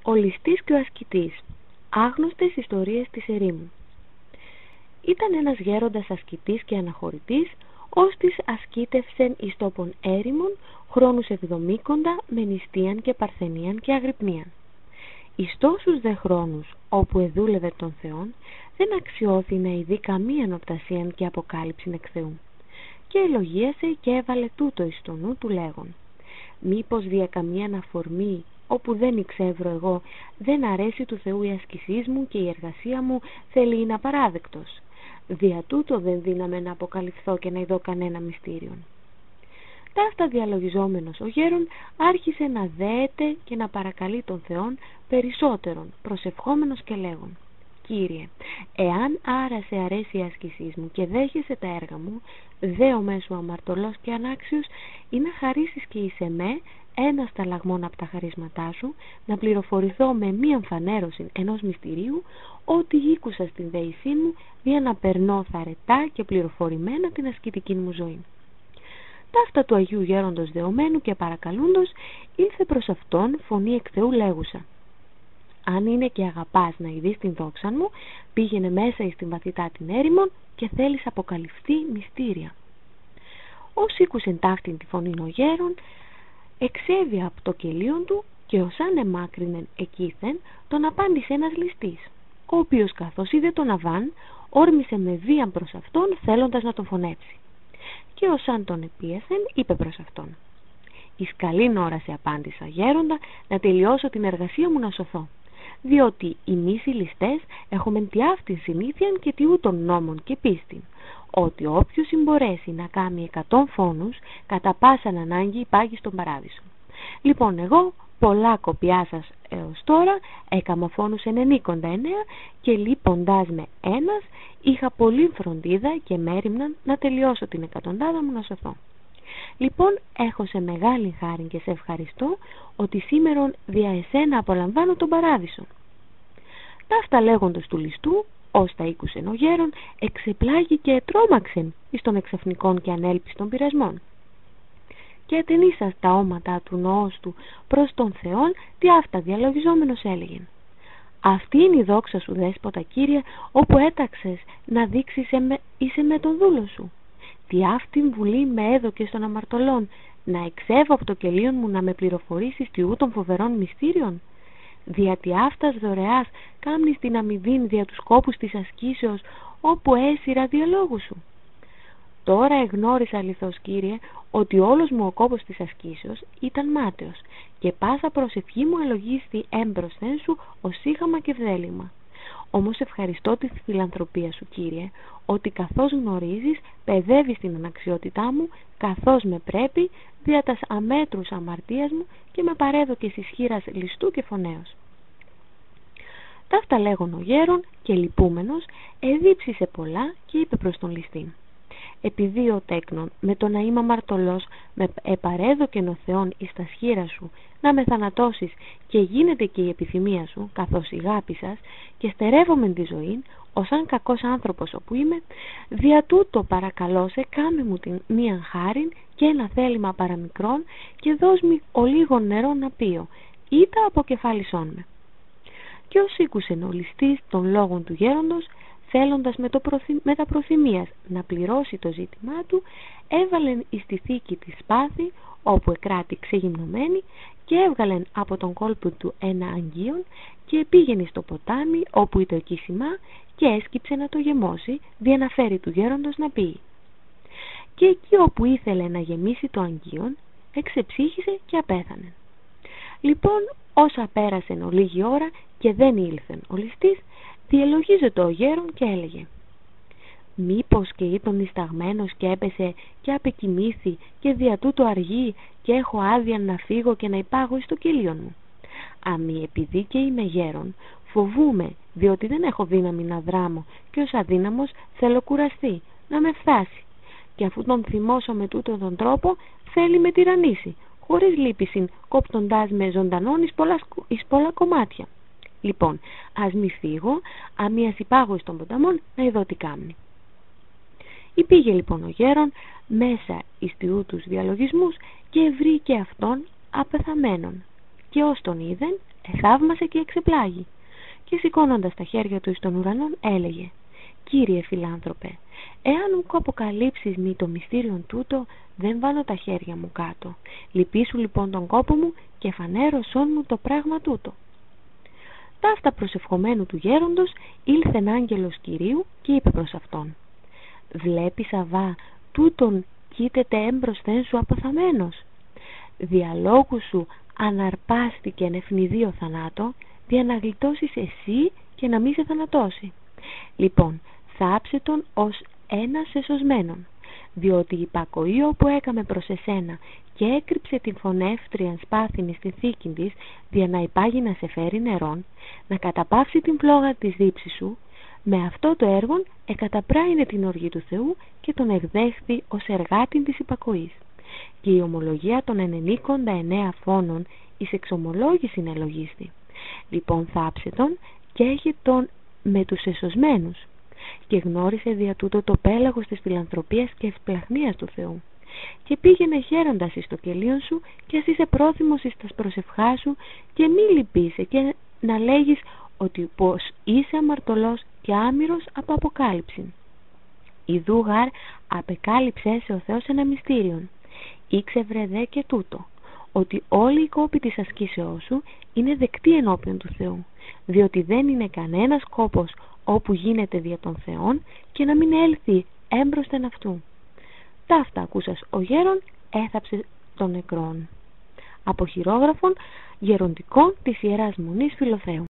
Ο ληστής και ο ασκητής. Άγνωστες ιστορίες της ερήμου. Ήταν ένας γέροντας ασκητής και αναχωρητής, ώστις ασκήτευσεν εις τόπον έρημον χρόνους 70 με νηστείαν και παρθενίαν και αγρυπνίαν. Εις τόσους δε χρόνους όπου εδούλευε τον Θεόν, δεν αξιώθη να ειδεί καμίαν οπτασίαν και αποκάλυψην εκ Θεού. Και ελογίασε και έβαλε τούτο εις το νου του λέγον: μήπως δια καμίαν αφορμή όπου δεν εξεύρω εγώ, δεν αρέσει του Θεού η ασκησής μου και η εργασία μου θέλει είναι απαράδεκτος. Δια τούτο δεν δύναμαι να αποκαλυφθώ και να ειδώ κανένα μυστήριον. Ταύτα διαλογιζόμενος ο γέρον άρχισε να δέεται και να παρακαλεί τον Θεόν περισσότερον, προσευχόμενος και λέγον: Κύριε, εάν άρα σε αρέσει η ασκησής μου και δέχεσαι τα έργα μου, δέομαι σου αμαρτωλός και ανάξιος, ή να χαρίσεις και εις εμέ ένα σταλαγμόν από τα χαρίσματά σου, να πληροφορηθώ με μίαν φανέρωση ενός μυστηρίου, ότι ήκουσα στην δεησή μου, για να περνώ θαρετά και πληροφορημένα την ασκητική μου ζωή. Ταύτα του Αγίου Γέροντος δεωμένου και παρακαλούντος, ήλθε προς αυτόν φωνή εκ Θεού λέγουσα: αν είναι και αγαπάς να ειδείς την δόξα μου, πήγαινε μέσα εις την βαθυτά την έρημον και θέλεις αποκαλυφθεί μυστήρια. Ως ήκουσεν ταύτην τη φωνήν ο γέρον, εξέβη από το κελίον του και ως αν εμάκρυνεν εκείθεν, τον απάντησε ένας ληστής, ο οποίος καθώς είδε τον Αβάν, όρμησε με βίαν προς αυτόν θέλοντας να τον φωνέψει. Και ως αν τον επίεσεν, είπε προς αυτόν: εις καλήν ώρα σε απάντησα, γέροντα, να τελειώσω την εργασία μου να σωθώ, διότι εμείς οι ληστές έχουμε τη αυτήν συνήθειαν και τι ούτων νόμων και πίστην, ότι όποιος συμπορέσει να κάνει 100 φόνους, κατά πάσαν ανάγκη υπάγει στον παράδεισο. Λοιπόν, εγώ πολλά κοπιά σας έως τώρα έκαμα φόνους 99 και λείποντάς με ένας, είχα πολύ φροντίδα και μέριμναν να τελειώσω την 100 μου να σωθώ. Λοιπόν, έχω σε μεγάλη χάρη και σε ευχαριστώ ότι σήμερον δια εσένα απολαμβάνω τον παράδεισο. Ταύτα λέγοντος του ληστού, ως τα ήκουσεν ο γέρον, εξεπλάγει και ετρώμαξεν εις των εξαφνικών και ανέλπιστων πειρασμών. Και ατενίσας τα όματα του νοός του προς τον Θεόν, τι αυτά διαλογιζόμενος έλεγεν: αυτή είναι η δόξα σου, δέσποτα Κύριε, όπου έταξες να δείξεις είσαι με τον δούλο σου. Τι αυτήν βουλή με έδωκες των αμαρτωλών, να εξεύω από το κελίον μου να με πληροφορήσεις τι ούτων φοβερών μυστήριων. Διότι αυτάς δωρεάς κάμνεις την αμοιβήν δια τους κόπους της ασκήσεως, όπου έσυρα διαλόγου σου. Τώρα εγνώρισα αληθώς, Κύριε, ότι όλος μου ο κόπος της ασκήσεως ήταν μάταιος και πάσα προσευχή μου ελογίστη έμπροσθεν σου ως σύγχαμα και βδέλημα. Όμως ευχαριστώ τη φιλανθρωπία σου, Κύριε, ότι καθώς γνωρίζεις παιδεύεις την αναξιότητά μου καθώς με πρέπει δια τας αμέτρους αμαρτίας μου και με παρέδοκες ισχύρας ληστού και φωνέως. Ταύτα λέγον ο γέρον και λυπούμενος εδίψησε πολλά και είπε προς τον ληστή: επειδή ο τέκνον με το να είμαι αμαρτωλός με επαρέδοκεν ο Θεόν εις τα σχήρα σου να με θανατώσεις και γίνεται και η επιθυμία σου καθώς η αγάπη σας και στερεύομεν τη ζωή ως αν κακός άνθρωπος όπου είμαι, δια τούτο παρακαλώ σε κάμε μου την μίαν χάριν και ένα θέλημα παραμικρόν και δώσ' μη ο λίγον νερό να πίω ή τα αποκεφάλισόν με. Και ως ήκουσεν ο ληστής των λόγων του γέροντος, θέλοντας με τα προθυμίας να πληρώσει το ζήτημά του, έβαλεν εις τη θήκη τη σπάθη όπου εκράτη ξεγυμνωμένη και έβγαλεν από τον κόλπο του ένα αγγείον και πήγαινε στο ποτάμι όπου ήταν ο κίσιμα και έσκυψε να το γεμώσει δια να φέρει του γέροντος να πει. Και εκεί όπου ήθελε να γεμίσει το αγγείον εξεψύχησε και απέθανε. Λοιπόν, όσα πέρασεν ολίγη ώρα και δεν ήλθεν ο ληστής, διελογίζεται ο γέρον και έλεγε: μήπως και ήταν νησταγμένος και έπεσε και απεκοιμήθη και δια τούτο αργεί και έχω άδεια να φύγω και να υπάγω εις το κελίον μου. Αμή επειδή και είμαι γέρον, φοβούμαι διότι δεν έχω δύναμη να δράμω και ως αδύναμος θέλω κουραστεί να με φτάσει. Και αφού τον θυμώσω με τούτον τον τρόπο θέλει με τυραννήσει, χωρίς λύπησιν κόπτοντάς με ζωντανόν εις πολλά κομμάτια. Λοιπόν, ας μη φύγω, αμίας υπάγω εις των ποταμών να ειδώ τι κάμνει. Υπήγε λοιπόν ο γέρον μέσα εις τιού τους διαλογισμούς και βρήκε αυτόν απεθαμένον και ως τον είδεν εθαύμασε και εξεπλάγει, και σηκώνοντας τα χέρια του εις των ουρανών έλεγε: «Κύριε φιλάνθρωπε, εάν μου αποκαλύψεις μη το μυστήριον τούτο, δεν βάλω τα χέρια μου κάτω. Λυπήσου λοιπόν τον κόπο μου και φανέρωσόν μου το πράγμα τούτο». Ταύτα προσευχομένου του γέροντος ήλθε ένα άγγελος Κυρίου και είπε προς αυτόν: «Βλέπεις, Αβά, τούτον κοίταται έμπροσθεν σου αποθαμένος. Διαλόγου σου αναρπάστηκε ευνηδίο θανάτο, για να γλιτώσεις εσύ και να μη σε θανατώσει. Λοιπόν, θάψε τον ως ένας εσωσμένον, διότι η υπακοή όπου έκαμε προς εσένα και έκρυψε την φωνεύτριαν σπάθηνη στην θήκη της, για να υπάγει να σε φέρει νερόν, να καταπαύσει την φλόγα της δίψης σου, με αυτό το έργο εκαταπράινε την οργή του Θεού και τον εκδέχθη ως εργάτην της υπακοής. Και η ομολογία των 99 φόνων εις εξομολόγησιν ελογίστη. Λοιπόν, θάψε τον και έχει τον με τους εσωσμένους, και γνώρισε δια τούτο το πέλαγος της φιλανθρωπίας και ευπλαχνίας του Θεού. Και πήγαινε χαίροντας εις το κελίον σου, και ας είσαι πρόθυμος εις τας προσευχάς σου, και μη λυπείσαι και να λέγεις ότι πως είσαι αμαρτωλός και άμυρος από αποκάλυψη. Ιδού γάρ απεκάλυψε σε ο Θεός ένα μυστήριον. Ήξευρε δε και τούτο, ότι όλοι οι κόποι της ασκήσεώς σου είναι δεκτοί ενώπιον του Θεού, διότι δεν είναι κανένας κόπος όπου γίνεται δια των Θεών και να μην έλθει έμπροσθεν αυτού. Ταύτα ακούσας ο γέρον έθαψε των νεκρών. Από χειρόγραφον γεροντικών της Ιεράς Μονής Φιλοθέου.